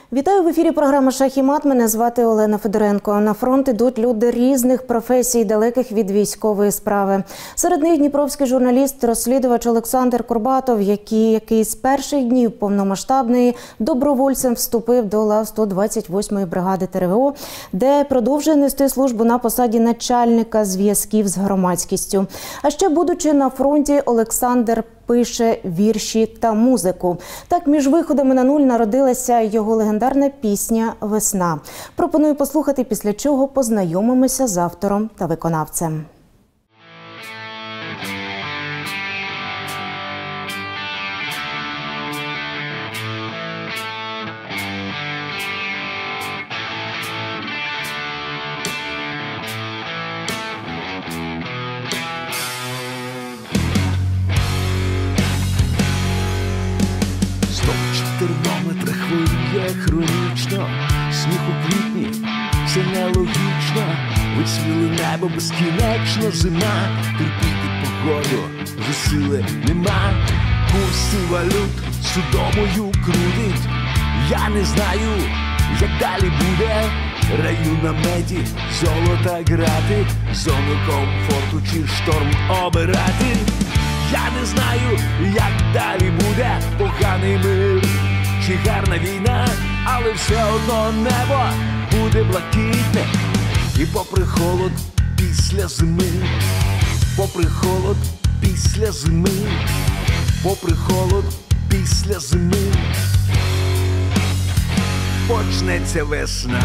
Вітаю в ефірі програми «Шах і мат». Мене звати Олена Федоренко. На фронт ідуть люди різних професій, далеких від військової справи. Серед них дніпровський журналіст-розслідувач Олександр Курбатов, який з перших днів повномасштабної добровольцем вступив до лав 128-ї бригади ТРО, де продовжує нести службу на посаді начальника зв'язків з громадськістю. А ще, будучи на фронті, Олександр пише вірші та музику. Так, між виходами на нуль народилася його легендарна пісня «Весна». Пропоную послухати, після чого познайомимося з автором та виконавцем. Термометр хвилює хронічно, сніг у квітні, це нелогічно. Висвіли небо безкінечно, зима, терпіти погоду вже сили нема. Курси валют судомою крутить, я не знаю, як далі буде. Раю на меті, золота грати, зону комфорту чи шторм обирати. Я не знаю, як далі буде, поганий мир чи гарна війна, але все одно небо буде блакитне. І попри холод після зими, попри холод після зими, попри холод після зими, почнеться весна.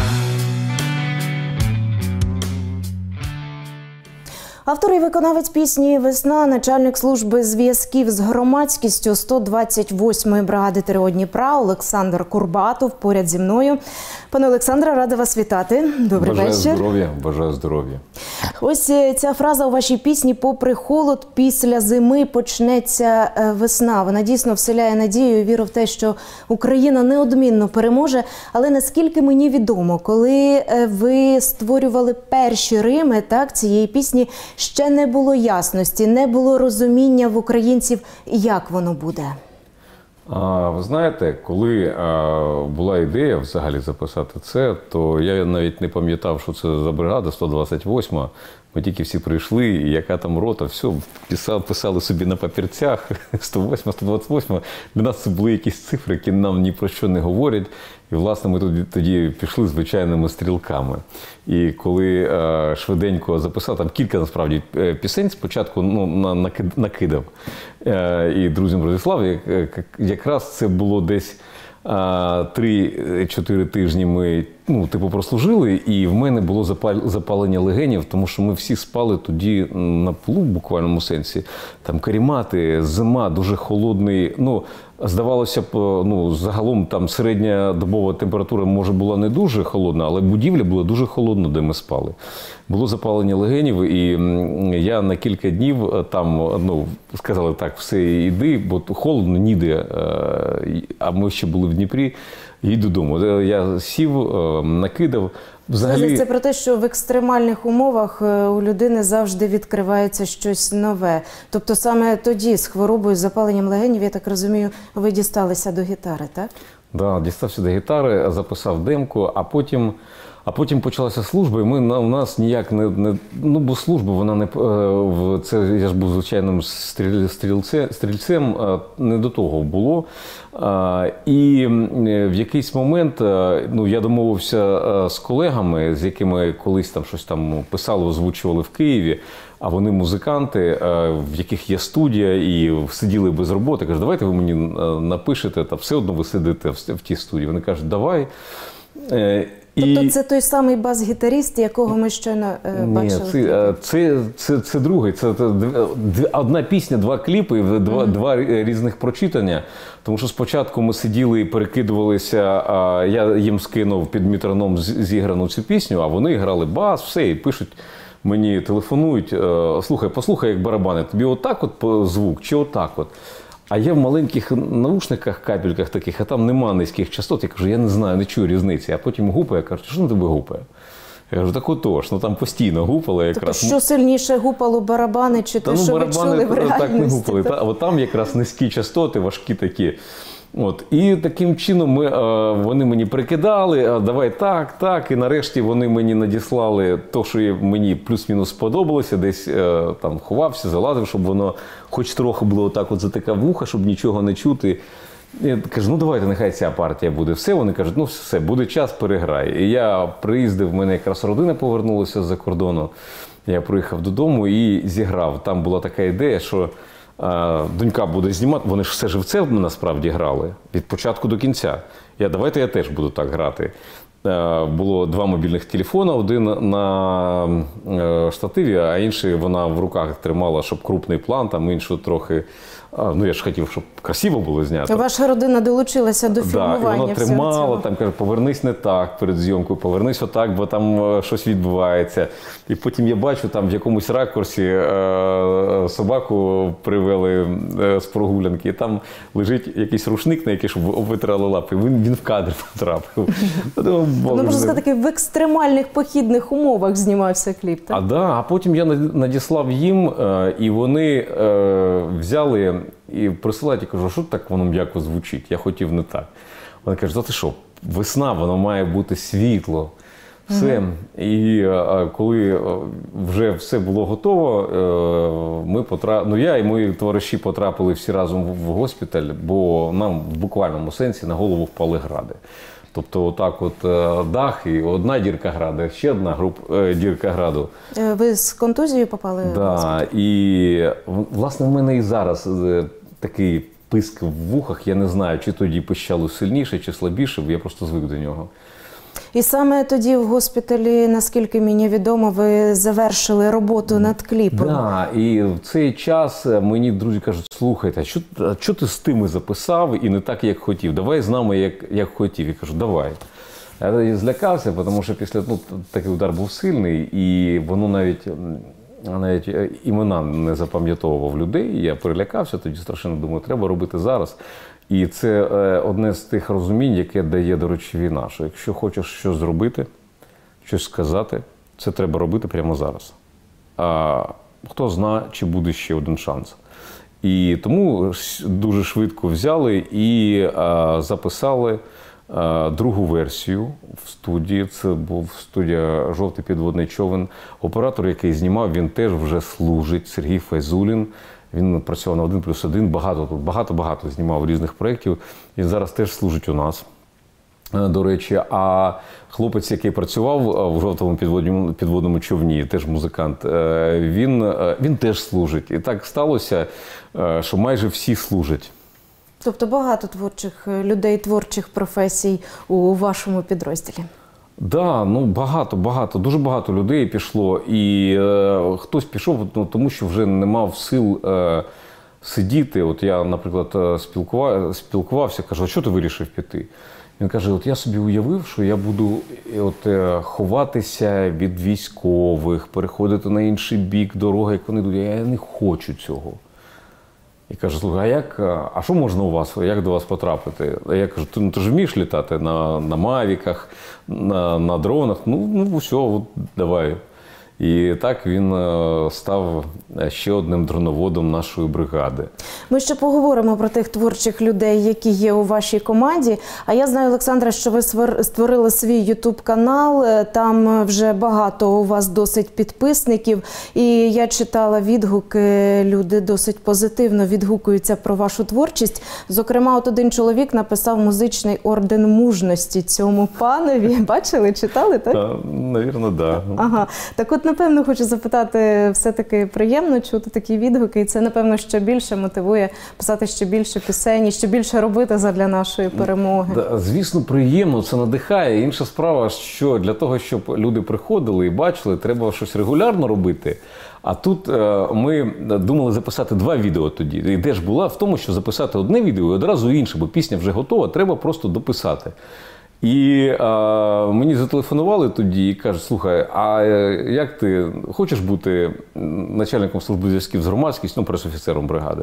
Автор і виконавець пісні «Весна», начальник служби зв'язків з громадськістю 128-ї бригади ТРО Дніпра Олександр Курбатов поряд зі мною. Пане Олександре, рада вас вітати. Добрий вечір. Бажаю здоров'я, бажаю здоров'я. Ось ця фраза у вашій пісні «Попри холод, після зими почнеться весна». Вона дійсно вселяє надію і віру в те, що Україна неодмінно переможе. Але наскільки мені відомо, коли ви створювали перші рими цієї пісні, ще не було ясності, не було розуміння в українців, як воно буде. Ви знаєте, коли була ідея взагалі записати це, то я навіть не пам'ятав, що це за бригада 128-ма. Ми тільки всі прийшли, і яка там рота, все, писали собі на папірцях, 108, 128. Для нас це були якісь цифри, які нам ні про що не говорять. І, власне, ми тоді пішли звичайними стрілками. І коли швиденько записав, там кілька, насправді, пісень спочатку накидав. І друзям розіслав, якраз це було десь 3-4 тижні ми прослужили, і в мене було запалення легенів, тому що ми всі спали тоді на полу, в буквальному сенсі. Там каремати, зима, дуже холодний. Здавалося б, загалом там середня добова температура, може, була не дуже холодна, але будівля була дуже холодна, де ми спали. Було запалення легенів, і я на кілька днів там, сказали так, все, йди, бо холодно, ніде, а ми ще були в Дніпрі, їдь додому. Я сів, накидав. Взагалі... Це про те, що в екстремальних умовах у людини завжди відкривається щось нове. Тобто саме тоді з хворобою, з запаленням легенів, я так розумію, ви дісталися до гітари, так? Так, дістався до гітари, записав демку, а потім почалася служба, і у нас ніяк не... бо служба, вона не... я ж був звичайним стрільцем, не до того було. І в якийсь момент, я домовився з колегами, з якими колись там щось там писали, озвучували в Києві, а вони музиканти, в яких є студія, і сиділи без роботи. Кажуть, давайте ви мені напишете, та все одно ви сидите в тій студії. Вони кажуть, давай. Тобто це той самий бас-гітаріст, якого ми щойно бачили? Ні, це другий. Це одна пісня, два кліпи, два різних прочитання. Тому що спочатку ми сиділи і перекидувалися, я їм скинув під метроном зіграну цю пісню, а вони грали бас, все, і пишуть, мені телефонують, слухай, послухай, як барабани, тобі отак от звук чи отак от? А я в маленьких наушниках, капельках таких, а там нема низьких частот. Я кажу, я не знаю, не чую різниці. А потім гупає, я кажу, що на тебе гупає? Я кажу, так отож, там постійно гупало якраз. Тобто, що сильніше гупало, барабани чи те, що ви чули в реальності? Так не гупали, а от там якраз низькі частоти, важкі такі. От. І таким чином вони мені прикидали, давай так. І нарешті вони мені надіслали те, що мені плюс-мінус сподобалося, десь там ховався, залазив, щоб воно хоч трохи було отак от затика вуха, щоб нічого не чути. Я кажу, ну давайте, нехай ця партія буде. Все, вони кажуть, ну все, буде час, переграй. І я приїздив, в мене якраз родина повернулася з-за кордону. Я приїхав додому і зіграв. Там була така ідея, що донька буде знімати, вони ж все живцем насправді грали, від початку до кінця. Давайте я теж буду так грати. Було 2 мобільних телефони, один на штативі, а інший вона в руках тримала, щоб крупний план, там іншу трохи, ну я ж хотів, щоб красиво було знято. Ваша родина долучилася до фільмування всього цього? Так, і вона тримала, там каже, повернись не так перед зйомкою, повернись отак, бо там щось відбувається. І потім я бачу, там в якомусь ракурсі собаку привели з прогулянки, і там лежить якийсь рушник, на який щоб витирали лапи, він в кадр потрапив. Ну, можна сказати, в екстремальних похідних умовах знімався кліп, так? А потім я надіслав їм, і вони взяли і присилають, і кажу, що так воно м'яко звучить, я хотів не так. Вони кажуть, ти що, весна, воно має бути світло, все. І коли вже все було готово, я і мої товариші потрапили всі разом в госпіталь, бо нам в буквальному сенсі на голову впали гради. Тобто отак от дах і одна дірка граду, ще одна дірка граду. Ви з контузією попали? Так, і власне в мене і зараз такий писк в вухах, я не знаю, чи тоді пищало сильніше, чи слабіше, бо я просто звик до нього. І саме тоді в госпіталі, наскільки мені відомо, ви завершили роботу над кліпом. Так, і в цей час мені друзі кажуть, слухайте, а що ти з тими записав і не так, як хотів? Давай з нами, як хотів. Я кажу, давай. Я злякався, тому що після такий удар був сильний, і воно навіть імена не запам'ятовував людей. Я перелякався, тоді страшенно думаю, треба робити зараз. І це одне з тих розумінь, яке дає, до речі, війна, що якщо хочеш щось зробити, щось сказати, це треба робити прямо зараз. Хто знає, чи буде ще один шанс. І тому дуже швидко взяли і записали другу версію в студії. Це був студія «Жовтий підводний човен». Оператор, який знімав, він теж вже служить, Сергій Файзулін. Він працював на 1+1, багато знімав різних проєктів. Він зараз теж служить у нас, до речі. А хлопець, який працював в «Жовтому підводному човні», теж музикант, він теж служить. І так сталося, що майже всі служать. Тобто багато творчих людей, творчих професій у вашому підрозділі? Так, багато, дуже багато людей пішло. І хтось пішов, тому що вже не мав сил сидіти. От я, наприклад, спілкувався, кажу, а що ти вирішив піти? Він каже, от я собі уявив, що я буду ховатися від військових, переходити на інший бік дороги, як вони йдуть. Я не хочу цього. І каже, слухай, а що можна у вас, як до вас потрапити? Я кажу, ти ж вмієш літати на мавіках, на дронах? Ну все, от, давай. І так він став ще одним дроноводом нашої бригади. Ми ще поговоримо про тих творчих людей, які є у вашій команді. А я знаю, Олександра, що ви створили свій ютуб-канал. Там вже багато у вас досить підписників. І я читала відгуки, люди досить позитивно відгукуються про вашу творчість. Зокрема, от один чоловік написав музичний орден мужності цьому панові. Бачили, читали, так? Навірно, так. Ага. Так от, напевно, хочу запитати, все-таки приємно чути такі відгуки, і це, напевно, ще більше мотивує писати ще більше пісень, ще більше робити задля нашої перемоги. Да, звісно, приємно, це надихає. Інша справа, що для того, щоб люди приходили і бачили, треба щось регулярно робити. А тут ми думали записати 2 відео тоді. Ідея ж була в тому, що записати одне відео і одразу інше, бо пісня вже готова, треба просто дописати. І мені зателефонували тоді і кажуть, слухай, а як ти хочеш бути начальником служби зв'язків з громадськістю, пресофіцером бригади?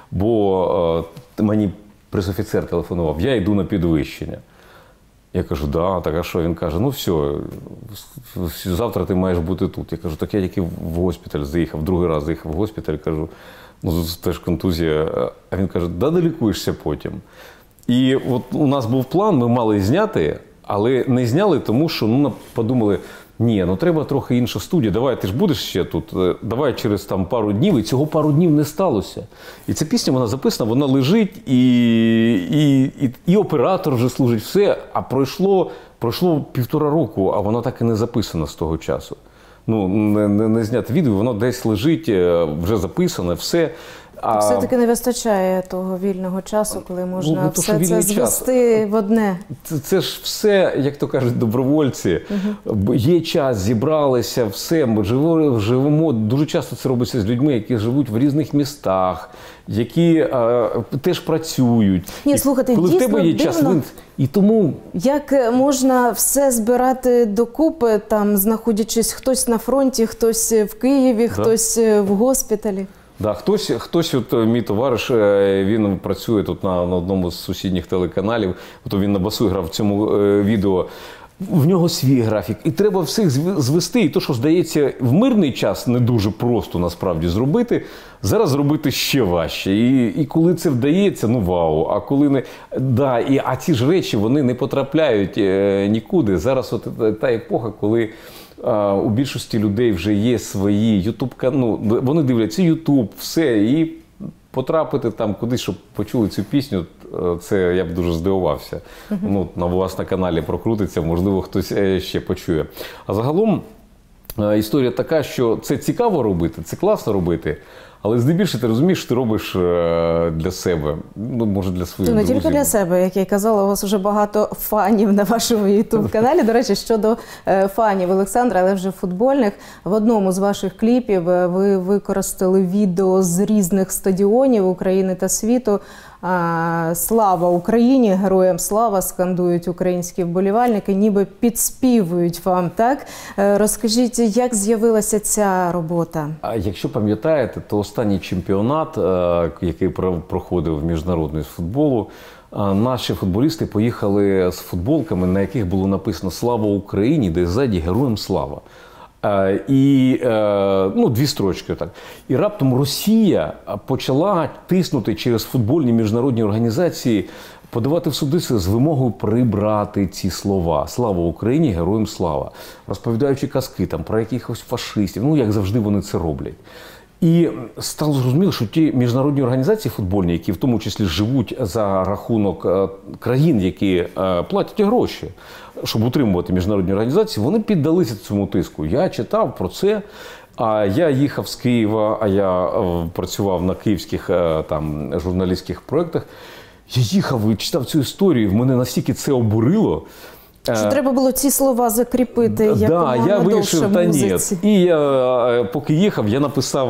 Бо мені пресофіцер телефонував, я йду на підвищення. Я кажу, да, так а що? Він каже, ну все, завтра ти маєш бути тут. Я кажу, так я тільки в госпіталь заїхав, другий раз заїхав в госпіталь, кажу, ну теж контузія. А він каже, да долікуєшся потім. І от у нас був план, ми мали зняти, але не зняли, тому що подумали, ні, треба трохи інша студія, давай, ти ж будеш ще тут, давай через там пару днів, і цього пару днів не сталося. І ця пісня, вона записана, вона лежить, і оператор вже служить, все, а пройшло 1,5 року, а вона так і не записана з того часу. Не знято відео, воно десь лежить, вже записане, все. Все-таки не вистачає того вільного часу, коли можна все це звести в одне. Це ж все, як то кажуть, добровольці. Є час, зібралися, все. Ми живемо, дуже часто це робиться з людьми, які живуть в різних містах, які теж працюють. Ні, слухайте, коли дійсно в тебе є час, і тому... Як можна все збирати докупи, там, знаходячись хтось на фронті, хтось в Києві, хтось в госпіталі? Да, хтось, от мій товариш, він працює тут на одному з сусідніх телеканалів, от він на басу грав в цьому відео. В нього свій графік, і треба всіх звести. І то, що здається, в мирний час не дуже просто насправді зробити, зараз зробити ще важче. І коли це вдається, вау. А коли не... Да, а ці ж речі, вони не потрапляють нікуди. Зараз от та епоха, коли у більшості людей вже є свої ютуб-канали, вони дивляться ютуб, все, і потрапити там кудись, щоб почули цю пісню, це я б дуже здивувався. У вас на каналі прокрутиться, можливо, хтось ще почує. А загалом історія така, що це цікаво робити, це класно робити, але здебільшого ти розумієш, що ти робиш для себе, може для своїх друзів. Не тільки для себе, як я й казала, у вас вже багато фанів на вашому ютуб-каналі. До речі, щодо фанів Олександра, але вже футбольних, в одному з ваших кліпів ви використали відео з різних стадіонів України та світу. «Слава Україні! Героям слава!» скандують українські вболівальники, ніби підспівують вам, так? Розкажіть, як з'явилася ця робота? Якщо пам'ятаєте, то останній чемпіонат, який проходив міжнародний з футболу, наші футболісти поїхали з футболками, на яких було написано «Слава Україні!», де ззаді «Героям слава!». І 2 строчки так. І раптом Росія почала тиснути через футбольні міжнародні організації, подавати в суди з вимогою прибрати ці слова «Слава Україні! Героям слава!», розповідаючи казки там про якихось фашистів, як завжди вони це роблять. І стало зрозуміло, що ті міжнародні організації футбольні, які в тому числі живуть за рахунок країн, які платять гроші, щоб утримувати міжнародні організації, вони піддалися цьому тиску. Я читав про це, а я їхав з Києва, а я працював на київських журналістських проєктах. Я їхав і читав цю історію, в мене настільки це обурило. Що треба було ці слова закріпити якомога довше в музиці. І я, поки їхав, я написав,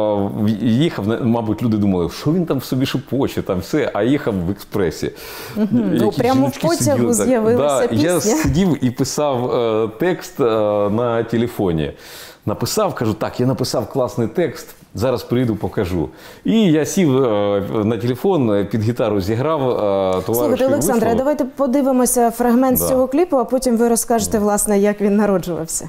мабуть, люди думали, що він там в собі шепоче, там все, а їхав в експресі. Прямо в потягу з'явилася пісня. Я сидів і писав текст на телефоні. Я написав класний текст, зараз прийду, покажу. І я сів на телефон, під гітару зіграв, товариші вийшли. Слухайте, Олександре, давайте подивимося фрагмент з цього кліпу, а потім ви розкажете, власне, як він народжувався.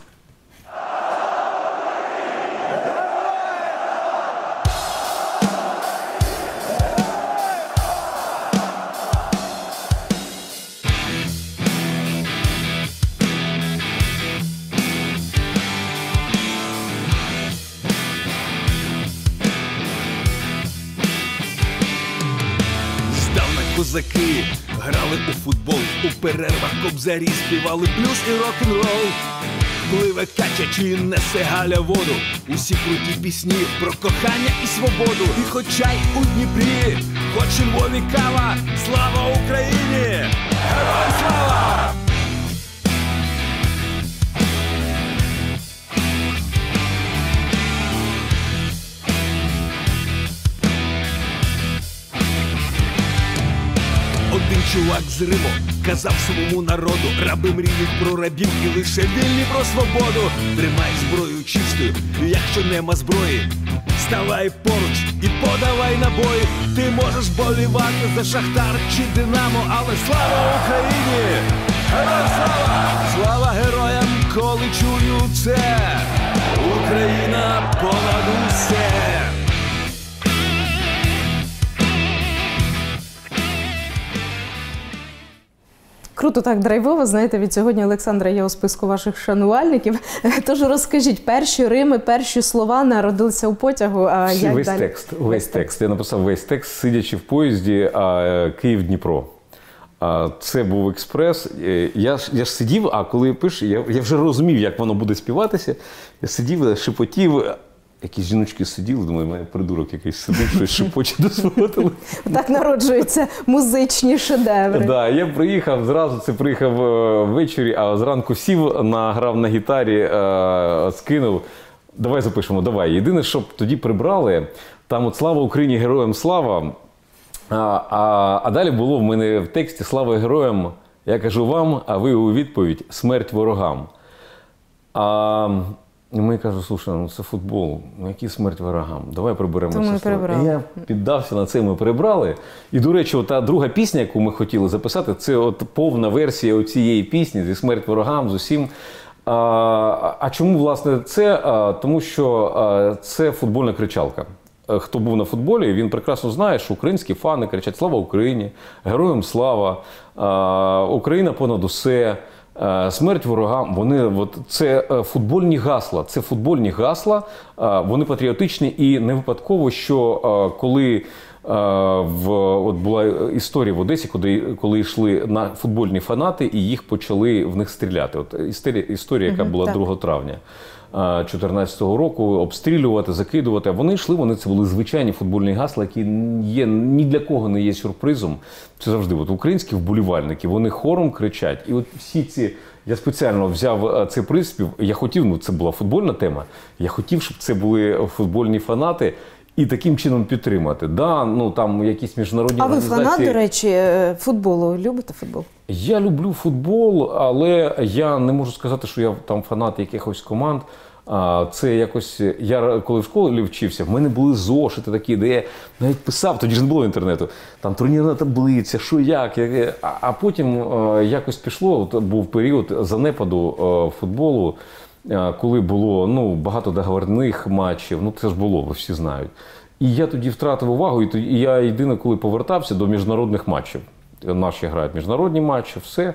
Козаки грали у футбол, у перервах кобзарі співали блюз і рок-н-рол. Пливе кача чи несе Галя воду, усі круті пісні про кохання і свободу. І хоч чай у Дніпрі, хоч у Львові кава, слава Україні! Героям слава! Один чувак з Риму казав своєму народу: раби мріють про рабів і лише вільні про свободу. Тримай зброю чистою, якщо нема зброї, ставай поруч і подавай набої. Ти можеш болівати за Шахтар чи Динамо, але слава Україні! Героям слава! Слава героям, коли чую це! Україна понад усе! 1 круто, так драйвово. Знаєте, від сьогодні Олександра є у списку ваших шанувальників. Тож розкажіть, перші рими, перші слова народилися у потягу, а як весь далі? Весь текст. Я написав весь текст, сидячи в поїзді Київ-Дніпро. Це був експрес. Я ж сидів, а коли пишу, я вже розумів, як воно буде співатися. Я сидів, шепотів. Якісь жіночки сиділи, думаю, мене придурок якийсь сидить, щось шепоче до свого телефону. Так народжуються музичні шедеври. Так, я приїхав, зразу це приїхав ввечері, а зранку сів, грав на гітарі, скинув. Давай запишемо, давай. Єдине, щоб тоді прибрали, там от «Слава Україні, героям слава», а далі було в мене в тексті «Слава героям, я кажу вам, а ви у відповідь смерть ворогам». І ми кажуть, слушай, ну це футбол, ну які смерть ворогам, давай приберемо це слово. І я піддався на це, ми прибрали. І, до речі, та друга пісня, яку ми хотіли записати, це от повна версія цієї пісні зі смерть ворогам, з усім. А чому, власне, це? Тому що це футбольна кричалка. Хто був на футболі, він прекрасно знає, що українські фани кричать «Слава Україні», «Героям слава», «Україна понад усе», «Смерть ворогам». Це футбольні гасла, вони патріотичні і не випадково, що коли була історія в Одесі, коли йшли на футбольні фанати і їх почали в них стріляти. От історія, яка була 2 травня 2014 року, обстрілювати, закидувати. А вони йшли, це були звичайні футбольні гасла, які ні для кого не є сюрпризом. Це завжди українські вболівальники, вони хором кричать. І от всі ці, я спеціально взяв цей приспів, я хотів, це була футбольна тема, я хотів, щоб це були футбольні фанати, і таким чином підтримати. Там якісь міжнародні організації. А ви фанат, до речі, футболу? Любите футбол? Я люблю футбол, але я не можу сказати, що я там фанат якихось команд. Це якось, я коли в школі вчився, в мене були зошити такі, де я навіть писав, тоді ж не було інтернету, там турнірна таблиця, що як. А потім якось пішло, був період занепаду футболу, коли було багато договорних матчів, це ж було, ви всі знають. І я тоді втратив увагу, і я єдине, коли повертався до міжнародних матчів. Наші грають міжнародні матчі, все.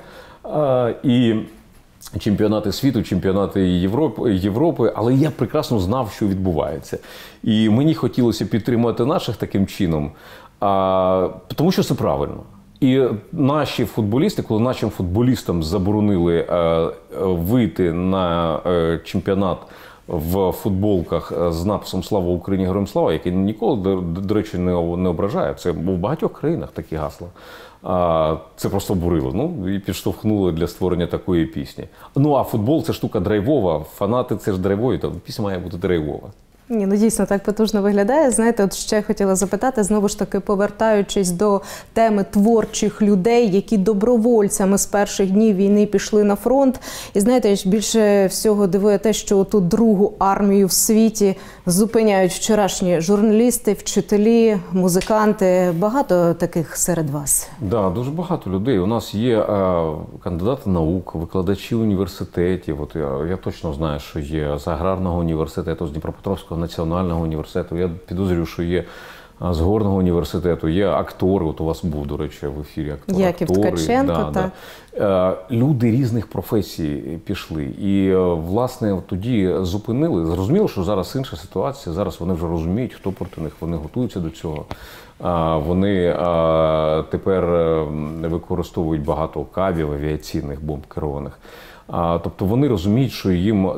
І чемпіонати світу, чемпіонати Європи, але я прекрасно знав, що відбувається. І мені хотілося підтримати наших таким чином, тому що це правильно. І наші футболісти, коли нашим футболістам заборонили вийти на чемпіонат в футболках з написом «Слава Україні, героям слава», який ніколи, до речі, не ображає. Це в багатьох країнах такі гасла. Це просто обурило. І підштовхнуло для створення такої пісні. А футбол – це штука драйвова, фанати – це ж драйвові, то пісня має бути драйвова. Дійсно, так потужно виглядає. Знаєте, от ще хотіла запитати, знову ж таки, повертаючись до теми творчих людей, які добровольцями з перших днів війни пішли на фронт. І знаєте, більше всього дивує те, що ту другу армію в світі зупиняють вчорашні журналісти, вчителі, музиканти. Багато таких серед вас? Так, дуже багато людей. У нас є кандидати наук, викладачі університетів. От я точно знаю, що є з Аграрного університету, з Дніпропетровського національного університету. Я підозрюю, що є з Горного університету, є актори. От у вас був, до речі, в ефірі актор. Яків Ткаченко, так. Люди різних професій пішли. І, власне, тоді зупинили. Зрозуміло, що зараз інша ситуація. Зараз вони вже розуміють, хто проти них. Вони готуються до цього. Вони тепер використовують багато кабів авіаційних, бомб керованих. Тобто вони розуміють, що їм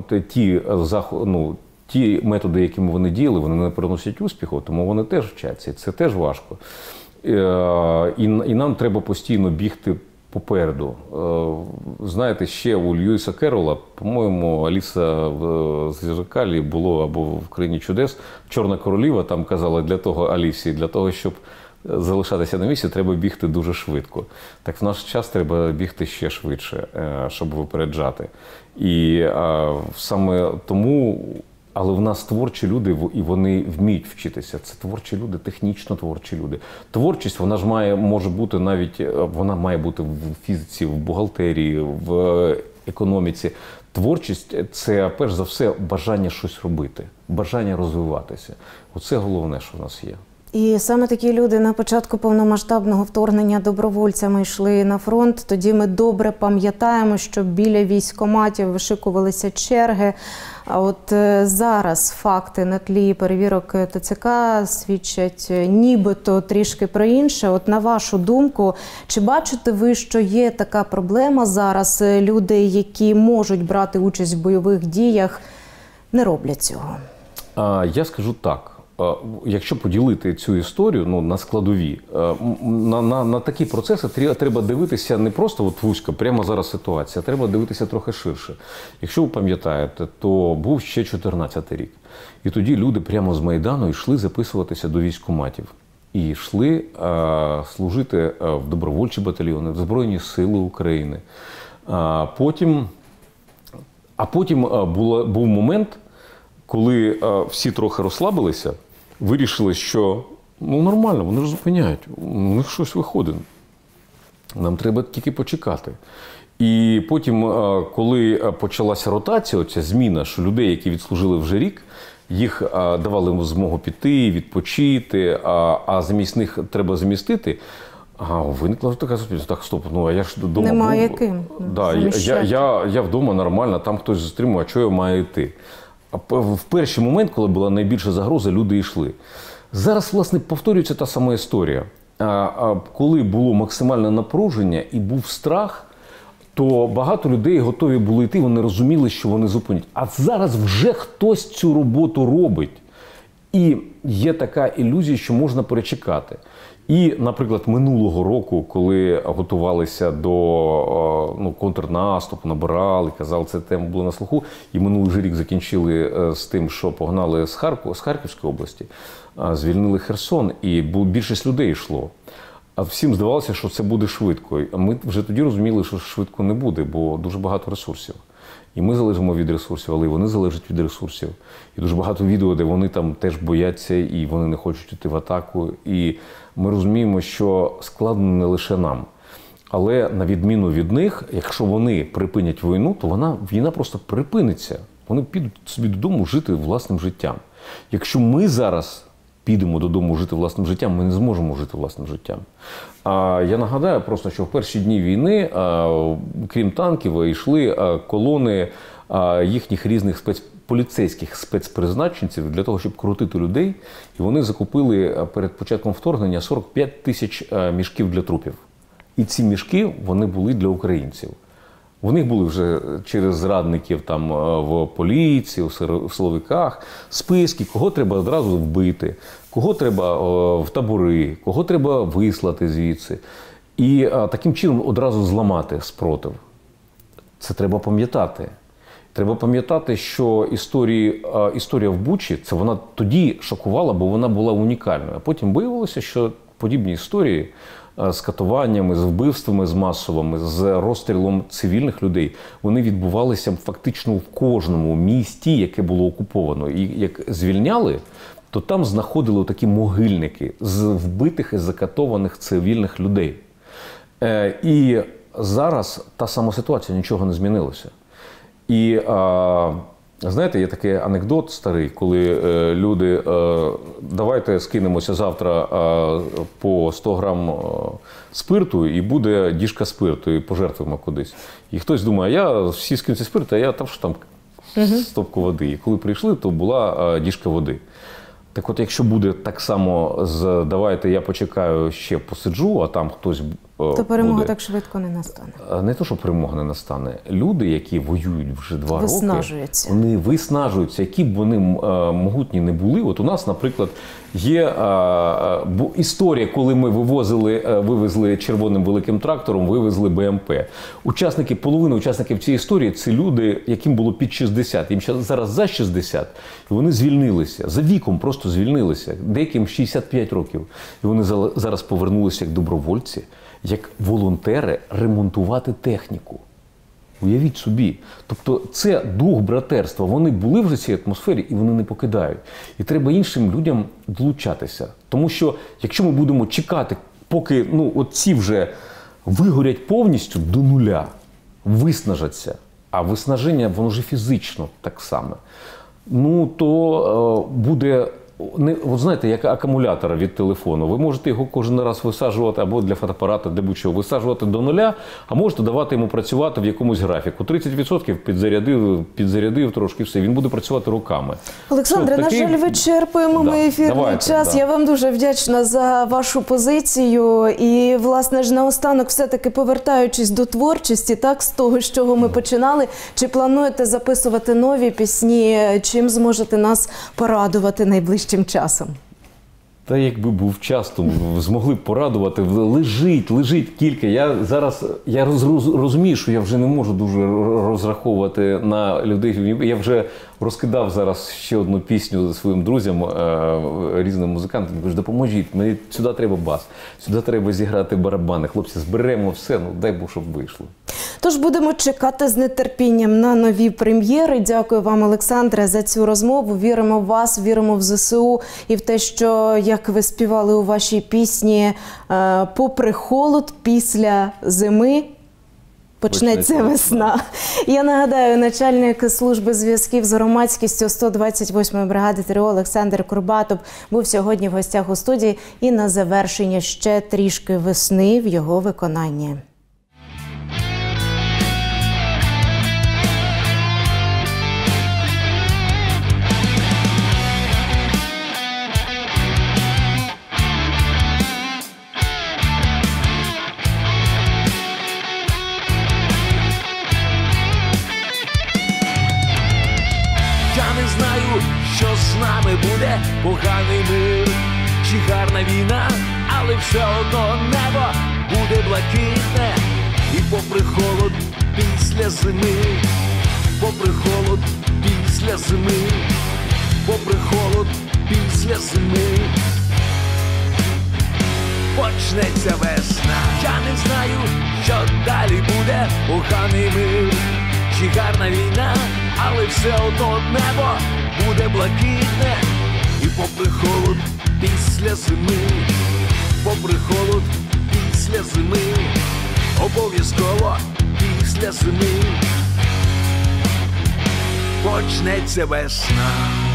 ті методи, якими вони діяли, вони не приносять успіху, тому вони теж вчаться. І це теж важко. І нам треба постійно бігти попереду. Знаєте, ще у Льюіса Керрола, по-моєму, Аліса в Зеркалі було, або в Країні чудес, Чорна королева там казала для того, щоб залишатися на місці, треба бігти дуже швидко. Так в наш час треба бігти ще швидше, щоб випереджати. І саме тому... Але в нас творчі люди, і вони вміють вчитися. Це творчі люди, технічно творчі люди. Творчість, вона ж може бути навіть, вона має бути в фізиці, в бухгалтерії, в економіці. Творчість – це, перш за все, бажання щось робити, бажання розвиватися. Оце головне, що в нас є. І саме такі люди на початку повномасштабного вторгнення добровольцями йшли на фронт. Тоді ми добре пам'ятаємо, що біля військкоматів вишикувалися черги. А от зараз факти на тлі перевірок ТЦК свідчать нібито трішки про інше. От на вашу думку, чи бачите ви, що є така проблема зараз? Люди, які можуть брати участь в бойових діях, не роблять цього? Я скажу так. Якщо поділити цю історію на складові, на такі процеси треба дивитися не просто от вузько, прямо зараз ситуація, треба дивитися трохи ширше. Якщо ви пам'ятаєте, то був ще 14-й рік. І тоді люди прямо з Майдану йшли записуватися до військкоматів. І йшли служити в добровольчі батальйони, в Збройні Сили України. Потім був момент, коли всі трохи розслабилися, вирішили, що нормально, вони ж зупиняють, у них щось виходить. Нам треба тільки почекати. І потім, коли почалася ротація, оця зміна, що людей, які відслужили вже рік, їх давали змогу піти, відпочити, а замість них треба замістити, виникла така суспільство. Так, стоп, а я ж вдома був. Немає яким. Да, я вдома нормально, там хтось зустрів, а чого я маю йти? В перший момент, коли була найбільша загроза, люди йшли. Зараз, власне, повторюється та сама історія. Коли було максимальне напруження і був страх, то багато людей готові були йти, вони розуміли, що вони зупинять. А зараз вже хтось цю роботу робить. І є така ілюзія, що можна перечекати. І, наприклад, минулого року, коли готувалися до контрнаступу, набирали, казали, це тема була на слуху, і минулий же рік закінчили з тим, що погнали з Харківської області, звільнили Херсон, і більшість людей йшло. А всім здавалося, що це буде швидко. А ми вже тоді розуміли, що швидко не буде, бо дуже багато ресурсів. І ми залежимо від ресурсів, але і вони залежать від ресурсів. І дуже багато відео, де вони там теж бояться, і вони не хочуть йти в атаку. І ми розуміємо, що складно не лише нам. Але на відміну від них, якщо вони припинять війну, то війна просто припиниться. Вони підуть собі додому жити власним життям. Якщо ми зараз підемо додому жити власним життям, ми не зможемо жити власним життям. Я нагадаю просто, що в перші дні війни, крім танків, йшли колони їхніх різних поліцейських спецпризначенців для того, щоб крутити людей. І вони закупили перед початком вторгнення 45 тисяч мішків для трупів. І ці мішки, вони були для українців. У них були вже через зрадників там в поліції, в силовиках списки, кого треба одразу вбити, кого треба в табори, кого треба вислати звідси. І таким чином одразу зламати спротив. Це треба пам'ятати. Треба пам'ятати, що історія в Бучі, це вона тоді шокувала, бо вона була унікальною. А потім виявилося, що подібні історії з катуваннями, з вбивствами з масовими, з розстрілом цивільних людей, вони відбувалися фактично в кожному місті, яке було окуповано. І як звільняли, то там знаходили такі могильники з вбитих і закатованих цивільних людей. І зараз та сама ситуація, нічого не змінилося. І, знаєте, є такий анекдот старий, коли люди, давайте скинемося завтра по 100 грам спирту і буде діжка спирту, і пожертвуємо кудись. І хтось думає, всі скинуться спирту, а я там, що там стопку води. І коли прийшли, то була діжка води. Так от, якщо буде так само давайте я почекаю, ще посиджу, а там хтось то перемога буде. Так швидко не настане. Не то, що перемога не настане. Люди, які воюють вже 2 роки, вони виснажуються. Які б вони могутні не були. От у нас, наприклад, є історія, коли ми вивезли червоним великим трактором, вивезли БМП. Половина учасників цієї історії – це люди, яким було під 60. Їм зараз за 60. І вони звільнилися. За віком просто звільнилися. Деяким 65 років. І вони зараз повернулися як добровольці, як волонтери ремонтувати техніку. Уявіть собі. Тобто це дух братерства. Вони були вже в цій атмосфері і вони не покидають. І треба іншим людям долучатися. Тому що якщо ми будемо чекати, поки ці вже вигорять повністю до нуля, виснажаться, а виснаження, воно вже фізично так само, то буде от знаєте, як акумулятора від телефону. Ви можете його кожен раз висаджувати або для фотоапарата, для будь-чого, висаджувати до нуля, а можете давати йому працювати в якомусь графіку. 30% підзарядив трошки, все. Він буде працювати руками. Олександре, на жаль, вичерпуємо ми ефірний час. Я вам дуже вдячна за вашу позицію. І, власне ж, наостанок, все-таки повертаючись до творчості, так, з того, з чого ми починали, чи плануєте записувати нові пісні, чим зможете нас порадувати найближчим часом? Та якби був час, то змогли б порадувати. Лежить кілька. Я розумію, що я вже не можу дуже розраховувати на людей. Я вже розкидав зараз ще одну пісню своїм друзям, різним музикантам. Кажу, допоможіть, мені сюди треба бас, сюди треба зіграти барабани. Хлопці, зберемо все, дай Бог, щоб вийшло. Тож будемо чекати з нетерпінням на нові прем'єри. Дякую вам, Олександре, за цю розмову. Віримо в вас, віримо в ЗСУ і в те, що, як ви співали у вашій пісні, попри холод, після зими почнеться весна. Я нагадаю, начальник служби зв'язків з громадськістю 128-ї бригади ТРО Олександр Курбатов був сьогодні в гостях у студії. І на завершення ще трішки весни в його виконанні. Що з нами буде поганий мир чи гарна війна, але все одно небо буде блакитне. І попри холод після зими, попри холод після зими, попри холод після зими, почнеться весна. Я не знаю, що далі буде поганий мир чи гарна війна, але все одно небо буде блакитне. І попри холод після зими, попри холод після зими, обов'язково після зими почнеться весна.